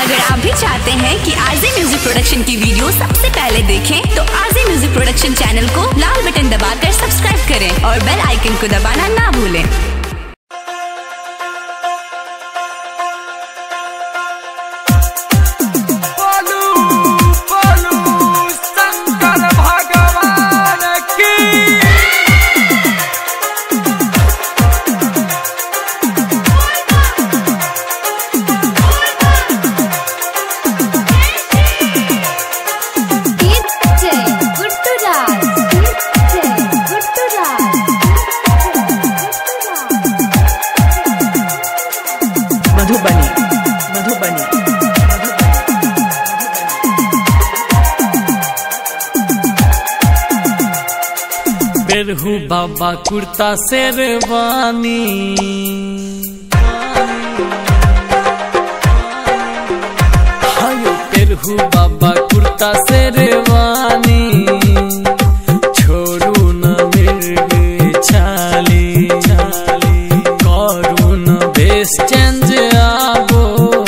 अगर आप भी चाहते हैं कि आरजे म्यूजिक प्रोडक्शन की वीडियो सबसे पहले देखें, तो आरजे म्यूजिक प्रोडक्शन चैनल को लाल बटन दबाकर सब्सक्राइब करें और बेल आइकन को दबाना ना भूलें। पेरहू बाबा कुर्ता शेरवानी, पेरहू बाबा कुर्ता शेरवानी, छोड़ू न मिर्ग छाली, करू न भेष चेंज आबो,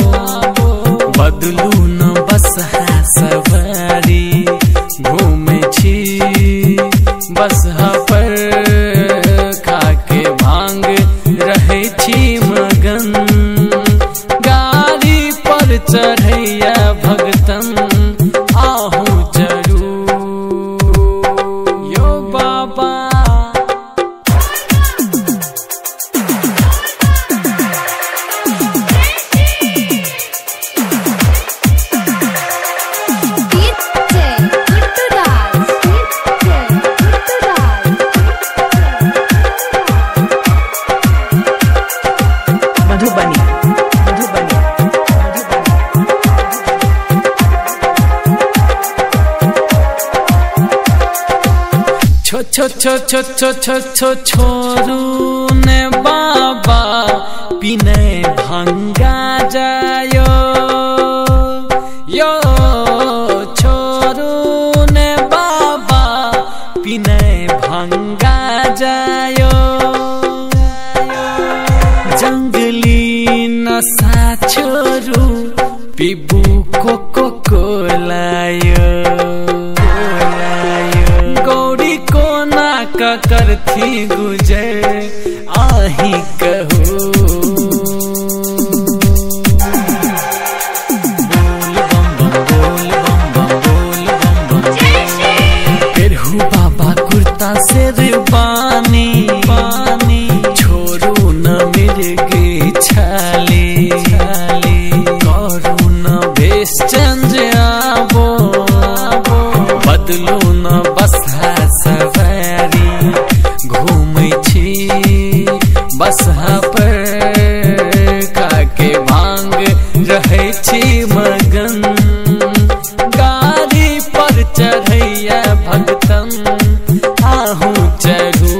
बदलू न बस है सवारी, घूमे छी बस पर खाके भांग रहे छी मगन, गाड़ी पर चढ़ैया भगतन आहू चढ़ू यो बाबा। छो छोरू ने बाबा पीने भंगा जायो, यो छोरू ने बाबा पीने भंगा जायो, जंगली नशा छोरू पीबू कोको कोलायो, करथी गुजर आही कहू, बोल बम बम बोल बम बम बोल बम बम, पेरहू बाबा कुर्ता शेरवानी, छोड़ू न मिर्ग छाली, करू न भेष चेंज आबो, बदलू न बस है सवारी, घूमै छी बस पर खाके भांग रहे छी मगन, गाड़ी पर चढ़ैया भगतन आहू चढ़ू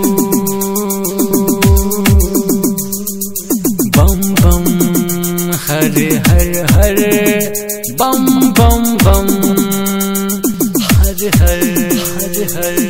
बम बम हर हर हर बम बम बम हर हर हर हर।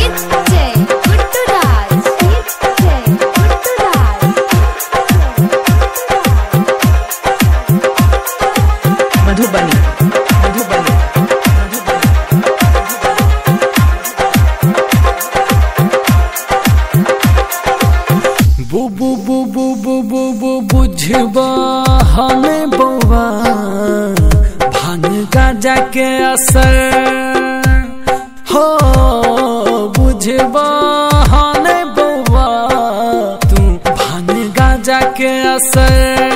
बुझबा हमें बउआ भांग गांजा के असर हो, बुझबा हमें बउआ तू भांग गांजा के असर,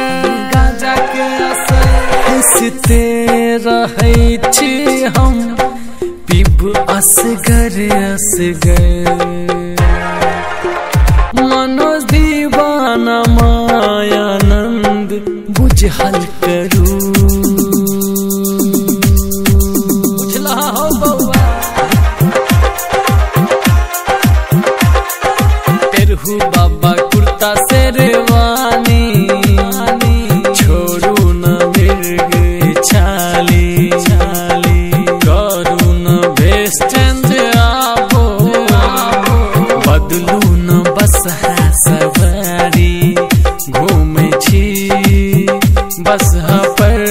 हंसते रहे छी हम पीब असगर मनोज दीवाना मायानंद बुझल करू, बुझला हो बउआ। पेरहू बाबा कुर्ता शेरवानी, छोड़ू न मिर्ग छाली, करू न भेष चेंज आबो, बदलू न बस है सवारी, घूमे छी बस पर